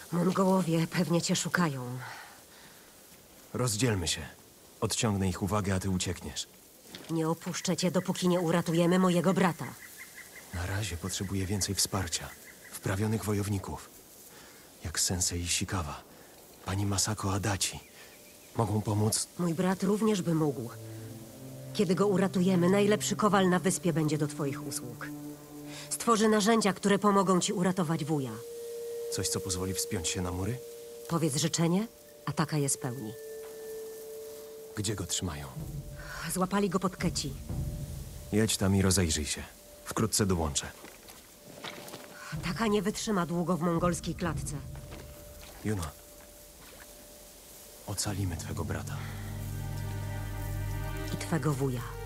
Mongołowie pewnie cię szukają. Rozdzielmy się. Odciągnę ich uwagę, a ty uciekniesz. Nie opuszczę cię, dopóki nie uratujemy mojego brata. Na razie potrzebuję więcej wsparcia. Wprawionych wojowników. Jak Sensei Ishikawa. Pani Masako Adachi. Mogą pomóc? Mój brat również by mógł. Kiedy go uratujemy, najlepszy kowal na wyspie będzie do twoich usług. Stworzy narzędzia, które pomogą ci uratować wuja. Coś, co pozwoli wspiąć się na mury? Powiedz życzenie, a taka je spełni. Gdzie go trzymają? Złapali go pod Keci. Jedź tam i rozejrzyj się. Wkrótce dołączę. Taka nie wytrzyma długo w mongolskiej klatce. Juno. Ocalimy twego brata. I twego wuja.